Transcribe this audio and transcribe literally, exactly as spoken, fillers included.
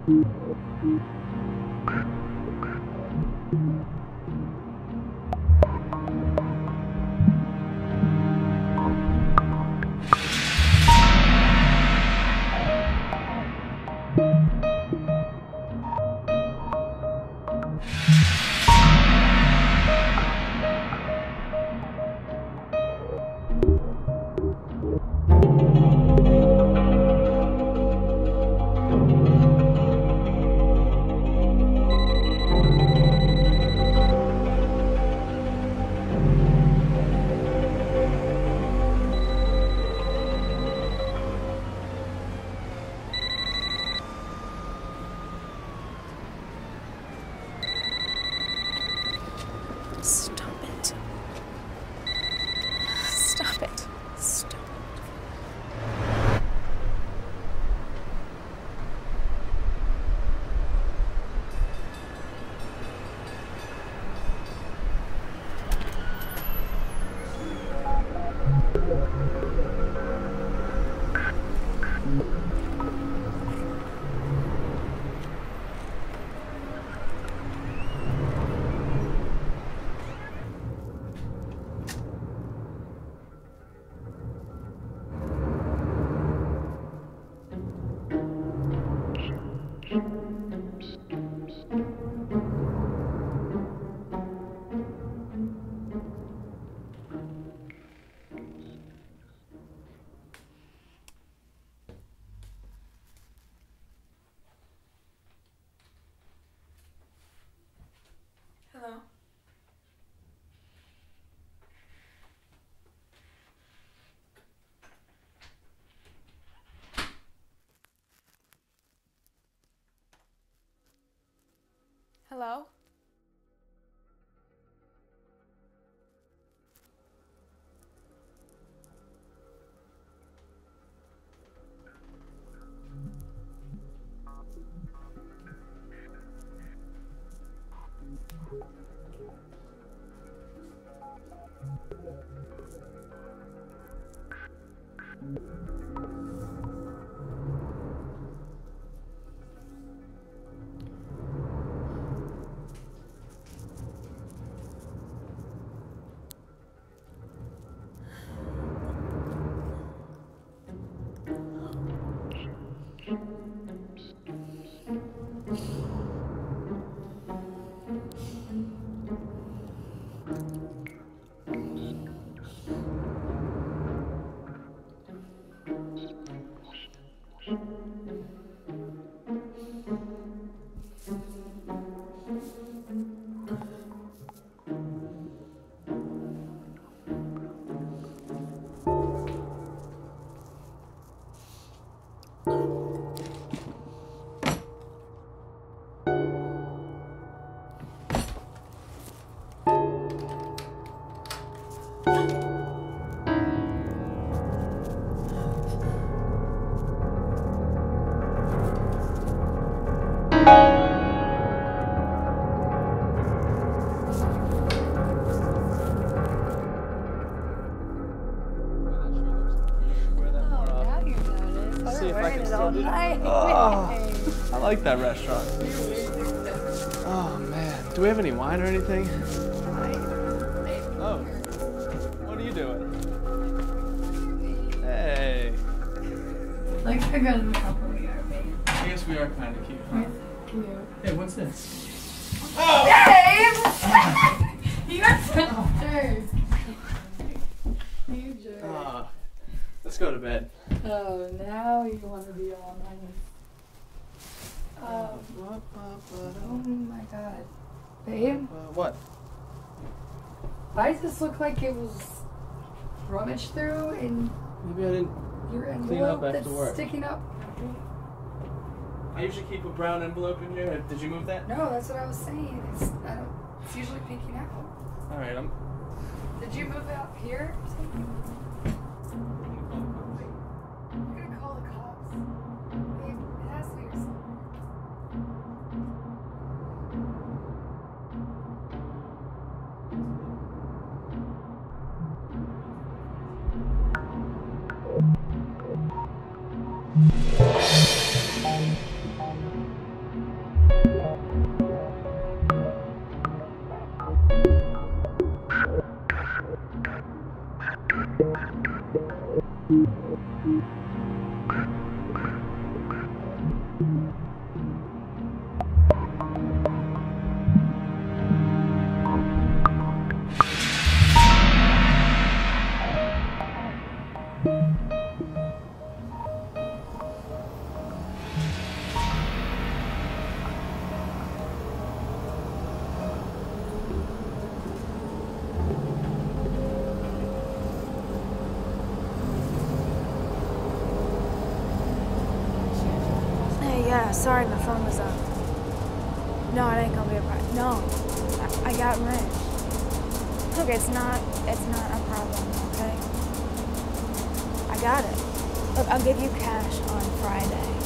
Stop it. Stop it. Stop it. Hello? Hello? Oh, I like that restaurant. Oh man, do we have any wine or anything? Oh, what are you doing? Hey. Like I got a couple of years, maybe. I guess we are kind of cute, huh? Cute. Hey, what's this? Oh! Dave! You got some dirt. You jerk. Uh, let's go to bed. Oh, now you want to be all nice. Oh, oh my god. Babe? Uh, what? Why does this look like it was rummaged through and Maybe I didn't your clean up envelope after that's work. sticking up? I usually keep a brown envelope in here. Did you move that? No, that's what I was saying. It's, I don't, it's usually peeking out. Alright, I'm... Did you move it up here or something? I'm gonna call the cops. Babe, it has to be your son. Yeah, sorry, my phone was up. No, it ain't gonna be a problem. No, I, I got rent. Look, it's not, it's not a problem, okay? I got it. Look, I'll give you cash on Friday.